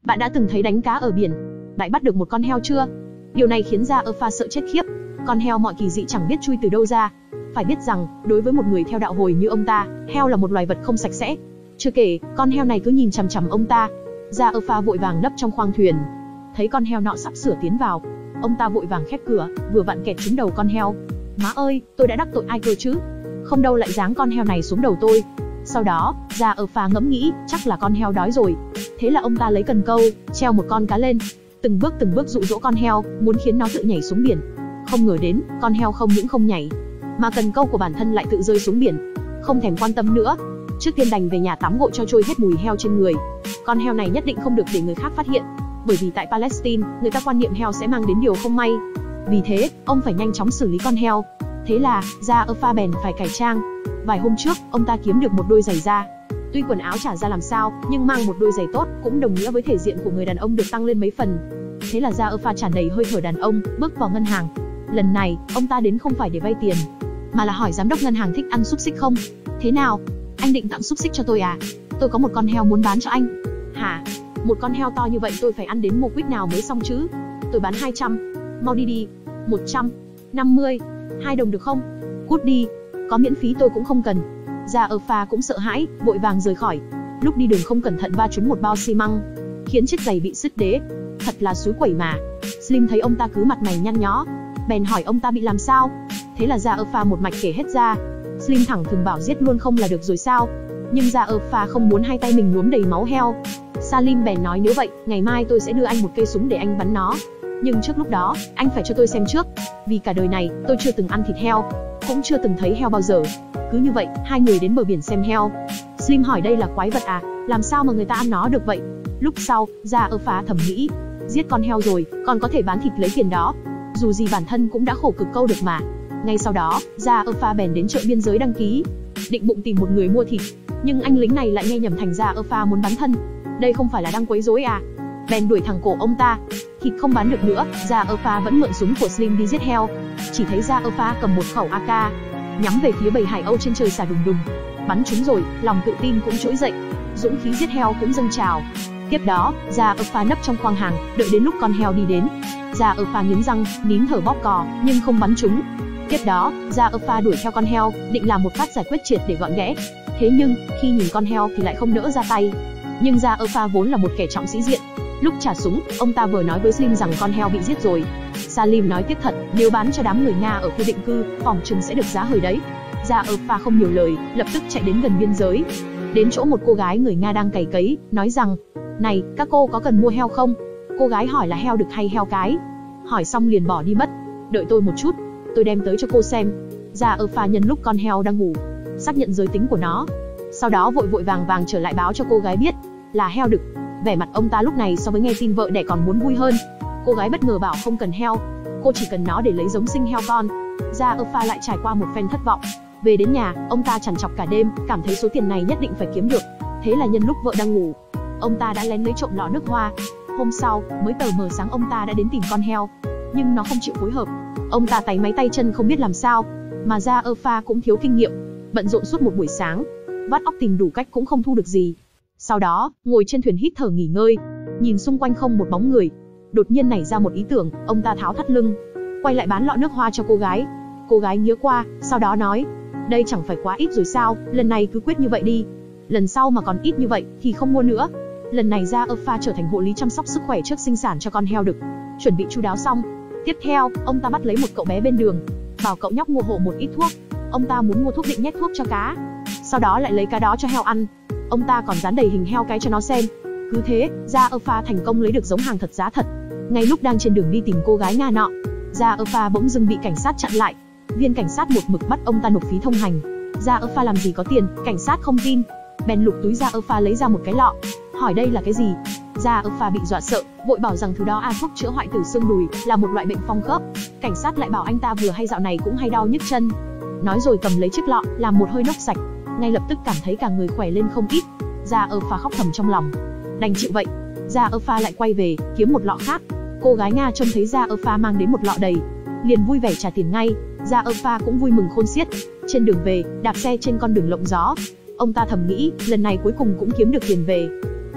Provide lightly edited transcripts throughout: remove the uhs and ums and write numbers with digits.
Bạn đã từng thấy đánh cá ở biển, lại bắt được một con heo chưa? Điều này khiến Gia Ơ Pha sợ chết khiếp. Con heo mọi kỳ dị chẳng biết chui từ đâu ra. Phải biết rằng, đối với một người theo đạo hồi như ông ta, heo là một loài vật không sạch sẽ. Chưa kể, con heo này cứ nhìn chằm chằm ông ta. Gia Ơ Pha vội vàng nấp trong khoang thuyền. Thấy con heo nọ sắp sửa tiến vào, ông ta vội vàng khép cửa, vừa vặn kẹt trúng đầu con heo. Má ơi, tôi đã đắc tội ai cơ chứ? Không đâu lại giáng con heo này xuống đầu tôi. Sau đó, Gia Ơ Pha ngẫm nghĩ, chắc là con heo đói rồi. Thế là ông ta lấy cần câu, treo một con cá lên, từng bước dụ dỗ con heo, muốn khiến nó tự nhảy xuống biển. Không ngờ đến, con heo không những không nhảy, mà cần câu của bản thân lại tự rơi xuống biển. Không thèm quan tâm nữa, trước tiên đành về nhà tắm gội cho trôi hết mùi heo trên người. Con heo này nhất định không được để người khác phát hiện, bởi vì tại Palestine, người ta quan niệm heo sẽ mang đến điều không may. Vì thế, ông phải nhanh chóng xử lý con heo. Thế là, Gia Ơ Pha bèn phải cải trang. Vài hôm trước, ông ta kiếm được một đôi giày da. Tuy quần áo chả ra làm sao, nhưng mang một đôi giày tốt cũng đồng nghĩa với thể diện của người đàn ông được tăng lên mấy phần. Thế là Gia Ơ Pha tràn đầy hơi thở đàn ông, bước vào ngân hàng. Lần này, ông ta đến không phải để vay tiền, mà là hỏi giám đốc ngân hàng thích ăn xúc xích không. Thế nào, anh định tặng xúc xích cho tôi à? Tôi có một con heo muốn bán cho anh. Hả? Một con heo to như vậy tôi phải ăn đến một quýt nào mới xong chứ? Tôi bán 200. Mau đi đi. 150. 2 đồng được không? Cút đi. Có miễn phí tôi cũng không cần. Gia Ơ Pha cũng sợ hãi, vội vàng rời khỏi. Lúc đi đường không cẩn thận va trúng một bao xi măng, khiến chiếc giày bị sứt đế. Thật là xúi quẩy mà. Slim thấy ông ta cứ mặt mày nhăn nhó, bèn hỏi ông ta bị làm sao. Thế là Gia Ơ Pha một mạch kể hết ra. Slim thẳng thừng bảo giết luôn không là được rồi sao? Nhưng Gia Ơ Pha không muốn hai tay mình nhuốm đầy máu heo. Salim bèn nói nếu vậy, ngày mai tôi sẽ đưa anh một cây súng để anh bắn nó. Nhưng trước lúc đó, anh phải cho tôi xem trước. Vì cả đời này, tôi chưa từng ăn thịt heo, cũng chưa từng thấy heo bao giờ. Cứ như vậy, hai người đến bờ biển xem heo. Slim hỏi đây là quái vật à? Làm sao mà người ta ăn nó được vậy? Lúc sau, Gia Ơ Pha thầm nghĩ, giết con heo rồi, còn có thể bán thịt lấy tiền đó. Dù gì bản thân cũng đã khổ cực câu được mà. Ngay sau đó, Gia Ơ Pha bèn đến chợ biên giới đăng ký, định bụng tìm một người mua thịt. Nhưng anh lính này lại nghe nhầm thành Gia Ơ Pha muốn bán thân. Đây không phải là đang quấy rối à? Bèn đuổi thẳng cổ ông ta. Thịt không bán được nữa, Gia Ơ Pha vẫn mượn súng của Slim đi giết heo. Chỉ thấy Gia Ơ Pha cầm một khẩu AK, nhắm về phía bầy hải âu trên trời xả đùng đùng. Bắn trúng rồi, lòng tự tin cũng trỗi dậy, dũng khí giết heo cũng dâng trào. Tiếp đó, Gia Ơ Pha nấp trong khoang hàng, đợi đến lúc con heo đi đến. Gia Ơ Pha nghiến răng, nín thở bóp cò, nhưng không bắn trúng. Tiếp đó, Gia Ơ Pha đuổi theo con heo, định làm một phát giải quyết triệt để gọn ghẽ. Thế nhưng, khi nhìn con heo thì lại không nỡ ra tay. Nhưng Gia Ơ Pha vốn là một kẻ trọng sĩ diện. Lúc trả súng, ông ta vừa nói với Slim rằng con heo bị giết rồi. Salim nói tiếp thật, nếu bán cho đám người Nga ở khu định cư, phòng chừng sẽ được giá hời đấy. Gia Ơ Pha không nhiều lời, lập tức chạy đến gần biên giới. Đến chỗ một cô gái người Nga đang cày cấy, nói rằng, này, các cô có cần mua heo không? Cô gái hỏi là heo đực hay heo cái. Hỏi xong liền bỏ đi mất. Đợi tôi một chút, tôi đem tới cho cô xem. Gia Ơ Pha nhân lúc con heo đang ngủ, xác nhận giới tính của nó. Sau đó vội vàng trở lại báo cho cô gái biết là heo đực. Vẻ mặt ông ta lúc này so với nghe tin vợ đẻ còn muốn vui hơn. Cô gái bất ngờ bảo không cần heo, cô chỉ cần nó để lấy giống sinh heo con. Gia Ơ Pha lại trải qua một phen thất vọng. Về đến nhà, ông ta trằn trọc cả đêm, cảm thấy số tiền này nhất định phải kiếm được. Thế là nhân lúc vợ đang ngủ, ông ta đã lén lấy trộm lọ nước hoa. Hôm sau, mới tờ mờ sáng ông ta đã đến tìm con heo, nhưng nó không chịu phối hợp. Ông ta táy máy tay chân không biết làm sao, mà Gia Ơ Pha cũng thiếu kinh nghiệm, bận rộn suốt một buổi sáng, vắt óc tìm đủ cách cũng không thu được gì. Sau đó, ngồi trên thuyền hít thở nghỉ ngơi, nhìn xung quanh không một bóng người. Đột nhiên nảy ra một ý tưởng, ông ta tháo thắt lưng, quay lại bán lọ nước hoa cho cô gái. Cô gái nghía qua, sau đó nói, đây chẳng phải quá ít rồi sao, lần này cứ quyết như vậy đi. Lần sau mà còn ít như vậy thì không mua nữa. Lần này Gia Ơ Pha trở thành hộ lý chăm sóc sức khỏe trước sinh sản cho con heo đực, chuẩn bị chu đáo xong. Tiếp theo, ông ta bắt lấy một cậu bé bên đường, bảo cậu nhóc mua hộ một ít thuốc. Ông ta muốn mua thuốc định nhét thuốc cho cá, sau đó lại lấy cá đó cho heo ăn. Ông ta còn dán đầy hình heo cái cho nó xem. Cứ thế, Gia Ơ Pha thành công lấy được giống hàng thật giá thật. Ngay lúc đang trên đường đi tìm cô gái Nga nọ, Gia Ơ Pha bỗng dưng bị cảnh sát chặn lại. Viên cảnh sát một mực bắt ông ta nộp phí thông hành. Gia Ơ Pha làm gì có tiền, cảnh sát không tin. Bèn lục túi Gia Ơ Pha lấy ra một cái lọ, hỏi đây là cái gì. Gia Ơ Pha bị dọa sợ, vội bảo rằng thứ đó thuốc chữa hoại tử xương đùi, là một loại bệnh phong khớp. Cảnh sát lại bảo anh ta vừa hay dạo này cũng hay đau nhức chân. Nói rồi cầm lấy chiếc lọ, làm một hơi nốc sạch, ngay lập tức cảm thấy cả người khỏe lên không ít. Gia Ơ Pha khóc thầm trong lòng, đành chịu vậy. Gia Ơ Pha lại quay về kiếm một lọ khác. Cô gái Nga trông thấy Gia Ơ Pha mang đến một lọ đầy, liền vui vẻ trả tiền ngay. Gia Ơ Pha cũng vui mừng khôn xiết. Trên đường về, đạp xe trên con đường lộng gió, ông ta thầm nghĩ lần này cuối cùng cũng kiếm được tiền về.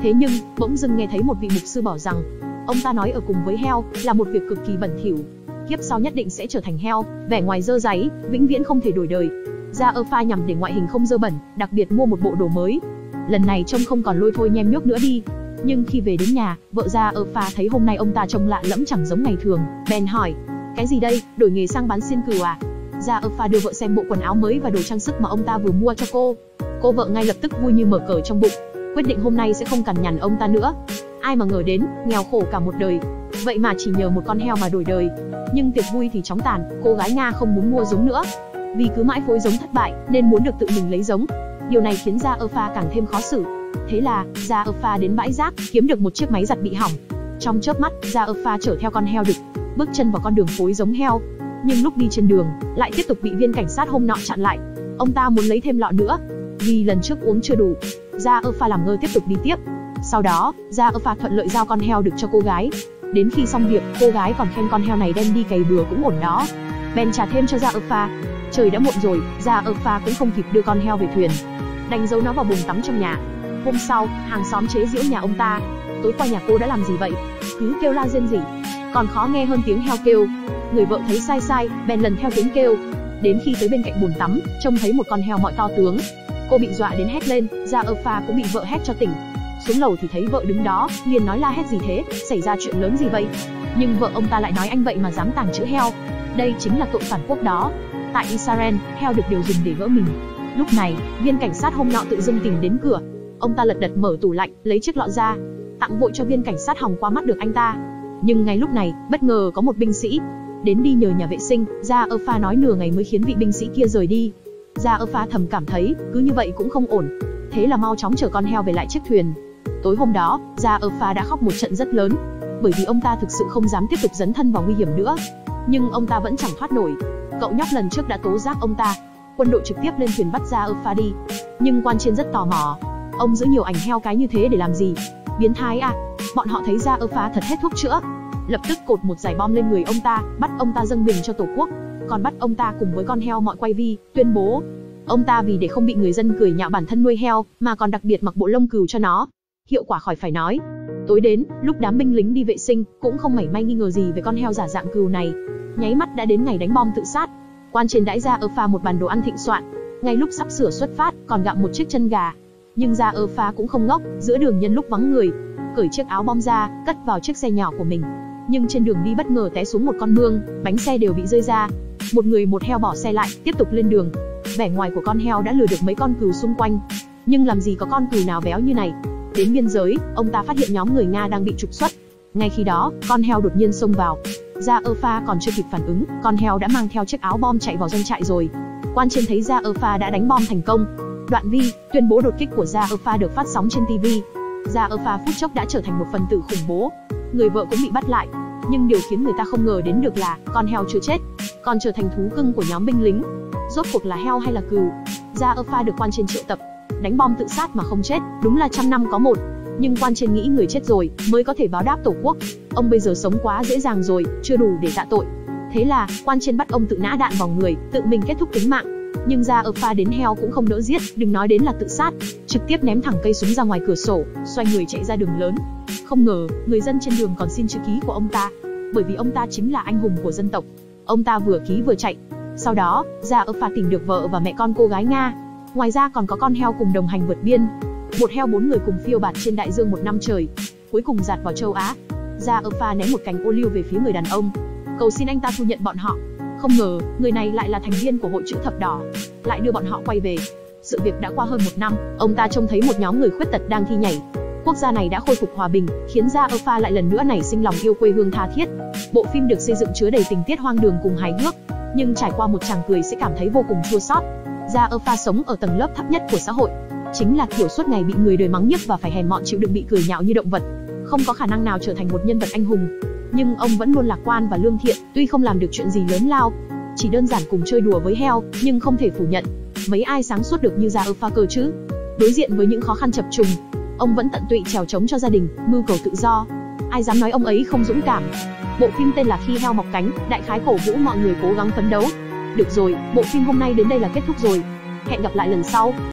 Thế nhưng, bỗng dưng nghe thấy một vị mục sư bảo rằng, ông ta nói ở cùng với heo là một việc cực kỳ bẩn thỉu. Kiếp sau nhất định sẽ trở thành heo, vẻ ngoài dơ dáy, vĩnh viễn không thể đổi đời. Ra Alpha nhằm để ngoại hình không dơ bẩn, đặc biệt mua một bộ đồ mới. Lần này trông không còn lôi thôi nhem nhuốc nữa đi. Nhưng khi về đến nhà, vợ Ra Alpha thấy hôm nay ông ta trông lạ lẫm chẳng giống ngày thường, bèn hỏi, cái gì đây, đổi nghề sang bán xiên cừu à? Ra Alpha đưa vợ xem bộ quần áo mới và đồ trang sức mà ông ta vừa mua cho cô. Cô vợ ngay lập tức vui như mở cờ trong bụng, quyết định hôm nay sẽ không cằn nhằn ông ta nữa. Ai mà ngờ đến, nghèo khổ cả một đời, vậy mà chỉ nhờ một con heo mà đổi đời. Nhưng tiệc vui thì chóng tàn, cô gái Nga không muốn mua giống nữa, vì cứ mãi phối giống thất bại nên muốn được tự mình lấy giống. Điều này khiến Ra Alpha càng thêm khó xử. Thế là Ra Alpha đến bãi rác kiếm được một chiếc máy giặt bị hỏng. Trong chớp mắt, Ra Alpha chở theo con heo đực, bước chân vào con đường phối giống heo. Nhưng lúc đi trên đường, lại tiếp tục bị viên cảnh sát hôm nọ chặn lại. Ông ta muốn lấy thêm lọ nữa, vì lần trước uống chưa đủ. Ra Alpha làm ngơ tiếp tục đi tiếp. Sau đó, Ra Alpha thuận lợi giao con heo đực cho cô gái. Đến khi xong việc, cô gái còn khen con heo này đem đi cày bừa cũng ổn đó, bèn trả thêm cho Ra Alpha. Trời đã muộn rồi, Ra Alpha cũng không kịp đưa con heo về thuyền, đành giấu nó vào bồn tắm trong nhà. Hôm sau, hàng xóm chế giễu nhà ông ta, tối qua nhà cô đã làm gì vậy, cứ kêu la rên rỉ, còn khó nghe hơn tiếng heo kêu. Người vợ thấy sai, bèn lần theo tiếng kêu. Đến khi tới bên cạnh bồn tắm, trông thấy một con heo mọi to tướng, cô bị dọa đến hét lên. Ra Alpha cũng bị vợ hét cho tỉnh. Xuống lầu thì thấy vợ đứng đó, liền nói la hét gì thế, xảy ra chuyện lớn gì vậy? Nhưng vợ ông ta lại nói anh vậy mà dám tàng trữ heo, đây chính là tội phản quốc đó. Tại Israel, heo được đều dùng để gỡ mình. Lúc này, viên cảnh sát hôm nọ tự dưng tìm đến cửa. Ông ta lật đật mở tủ lạnh, lấy chiếc lọ ra, tặng vội cho viên cảnh sát hòng qua mắt được anh ta. Nhưng ngay lúc này, bất ngờ có một binh sĩ đến đi nhờ nhà vệ sinh. Ra Alpha nói nửa ngày mới khiến vị binh sĩ kia rời đi. Ra Alpha thầm cảm thấy cứ như vậy cũng không ổn, thế là mau chóng chở con heo về lại chiếc thuyền. Tối hôm đó, Ra Alpha đã khóc một trận rất lớn, bởi vì ông ta thực sự không dám tiếp tục dấn thân vào nguy hiểm nữa. Nhưng ông ta vẫn chẳng thoát nổi. Cậu nhóc lần trước đã tố giác ông ta. Quân đội trực tiếp lên thuyền bắt Ra Alpha đi. Nhưng quan trên rất tò mò, ông giữ nhiều ảnh heo cái như thế để làm gì? Biến thái à? Bọn họ thấy Ra Alpha thật hết thuốc chữa, lập tức cột một dải bom lên người ông ta, bắt ông ta dâng biển cho tổ quốc, còn bắt ông ta cùng với con heo mọi quay vi, tuyên bố ông ta vì để không bị người dân cười nhạo bản thân nuôi heo, mà còn đặc biệt mặc bộ lông cừu cho nó. Hiệu quả khỏi phải nói. Tối đến, lúc đám binh lính đi vệ sinh, cũng không mảy may nghi ngờ gì về con heo giả dạng cừu này. Nháy mắt đã đến ngày đánh bom tự sát. Quan trên đãi Ra Alpha một bàn đồ ăn thịnh soạn. Ngay lúc sắp sửa xuất phát, còn gặm một chiếc chân gà. Nhưng Ra Alpha cũng không ngốc, giữa đường nhân lúc vắng người, cởi chiếc áo bom ra, cất vào chiếc xe nhỏ của mình. Nhưng trên đường đi bất ngờ té xuống một con mương, bánh xe đều bị rơi ra. Một người một heo bỏ xe lại, tiếp tục lên đường. Vẻ ngoài của con heo đã lừa được mấy con cừu xung quanh, nhưng làm gì có con cừu nào béo như này. Đến biên giới, ông ta phát hiện nhóm người Nga đang bị trục xuất. Ngay khi đó, con heo đột nhiên xông vào. Ra Alpha còn chưa kịp phản ứng, con heo đã mang theo chiếc áo bom chạy vào doanh trại rồi. Quan trên thấy Ra Alpha đã đánh bom thành công. Đoạn vi, tuyên bố đột kích của Ra Alpha được phát sóng trên TV. Ra Alpha phút chốc đã trở thành một phần tử khủng bố. Người vợ cũng bị bắt lại. Nhưng điều khiến người ta không ngờ đến được là con heo chưa chết, còn trở thành thú cưng của nhóm binh lính. Rốt cuộc là heo hay là cừu? Ra Alpha được quan trên triệu tập. Đánh bom tự sát mà không chết, đúng là 100 năm có một. Nhưng quan trên nghĩ người chết rồi mới có thể báo đáp tổ quốc. Ông bây giờ sống quá dễ dàng rồi, chưa đủ để tạ tội. Thế là quan trên bắt ông tự nã đạn vào người, tự mình kết thúc tính mạng. Nhưng Ra Alpha đến heo cũng không đỡ giết, đừng nói đến là tự sát, trực tiếp ném thẳng cây súng ra ngoài cửa sổ, xoay người chạy ra đường lớn. Không ngờ, người dân trên đường còn xin chữ ký của ông ta, bởi vì ông ta chính là anh hùng của dân tộc. Ông ta vừa ký vừa chạy. Sau đó, Ra Alpha tìm được vợ và mẹ con cô gái Nga. Ngoài ra còn có con heo cùng đồng hành vượt biên. Một heo 4 người cùng phiêu bạt trên đại dương một năm trời, cuối cùng dạt vào châu Á. Ra Alpha ném một cành ô liu về phía người đàn ông, cầu xin anh ta thu nhận bọn họ. Không ngờ, người này lại là thành viên của hội chữ thập đỏ, lại đưa bọn họ quay về. Sự việc đã qua hơn 1 năm, ông ta trông thấy một nhóm người khuyết tật đang thi nhảy. Quốc gia này đã khôi phục hòa bình, khiến Ra Alpha lại lần nữa nảy sinh lòng yêu quê hương tha thiết. Bộ phim được xây dựng chứa đầy tình tiết hoang đường cùng hài hước, nhưng trải qua một tràng cười sẽ cảm thấy vô cùng chua xót. Ra Alpha sống ở tầng lớp thấp nhất của xã hội, chính là kiểu suốt ngày bị người đời mắng nhiếc và phải hèn mọn chịu đựng bị cười nhạo như động vật, không có khả năng nào trở thành một nhân vật anh hùng. Nhưng ông vẫn luôn lạc quan và lương thiện, tuy không làm được chuyện gì lớn lao, chỉ đơn giản cùng chơi đùa với heo, nhưng không thể phủ nhận, mấy ai sáng suốt được như Ra Alpha cơ chứ. Đối diện với những khó khăn chập trùng, ông vẫn tận tụy trèo trống cho gia đình, mưu cầu tự do. Ai dám nói ông ấy không dũng cảm. Bộ phim tên là Khi heo mọc cánh, đại khái cổ vũ mọi người cố gắng phấn đấu. Được rồi, bộ phim hôm nay đến đây là kết thúc rồi. Hẹn gặp lại lần sau.